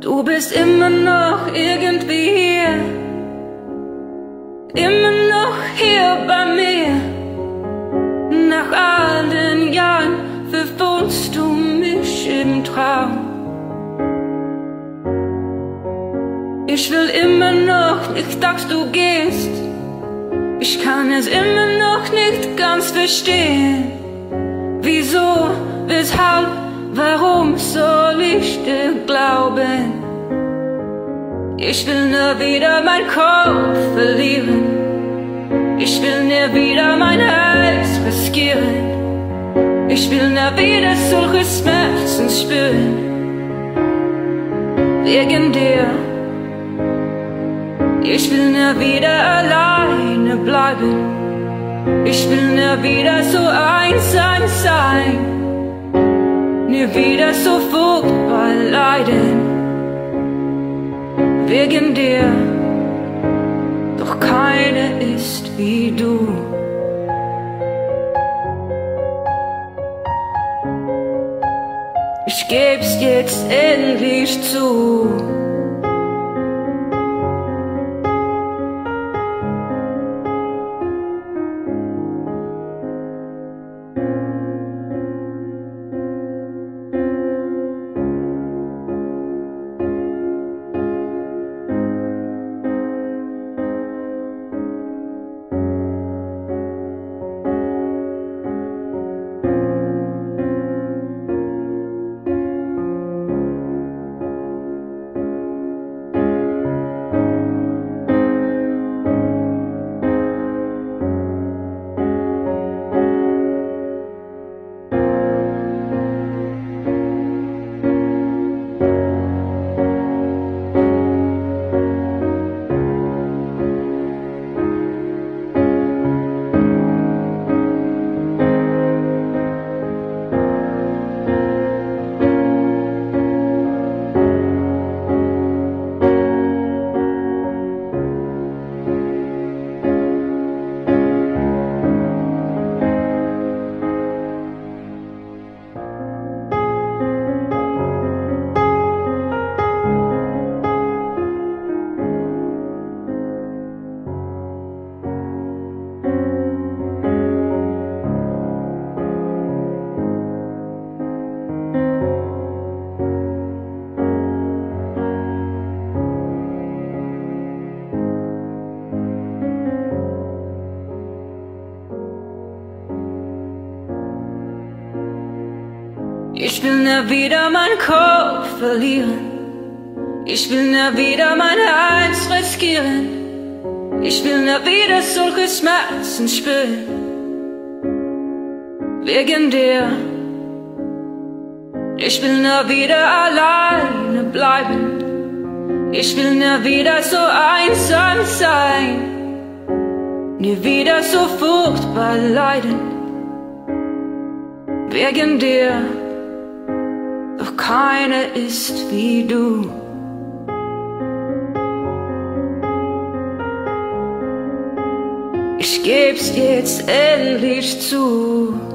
Du bist immer noch irgendwie hier, immer noch hier bei mir. Nach all den Jahren verwunst du mich im Traum. Ich will immer noch nicht, dass du gehst. Ich kann es immer noch nicht ganz verstehen. Wieso, weshalb, warum soll ich dir glauben? Ich will nur wieder meinen Kopf verlieren. Ich will nie wieder mein Herz riskieren. Ich will nie wieder solche Schmerzen spüren. Wegen dir. Ich will nie wieder alleine bleiben. Ich will nie wieder so einsam sein. Nie wieder so furchtbar leiden. Wegen dir. Doch keine ist wie du. Ich geb's jetzt endlich zu. Ich will nie wieder meinen Kopf verlieren. Ich will nie wieder mein Herz riskieren. Ich will nie wieder solche Schmerzen spüren. Wegen dir. Ich will nie wieder alleine bleiben. Ich will nie wieder so einsam sein. Nie wieder so furchtbar leiden. Wegen dir. Doch keine ist wie du. Ich geb's jetzt endlich zu.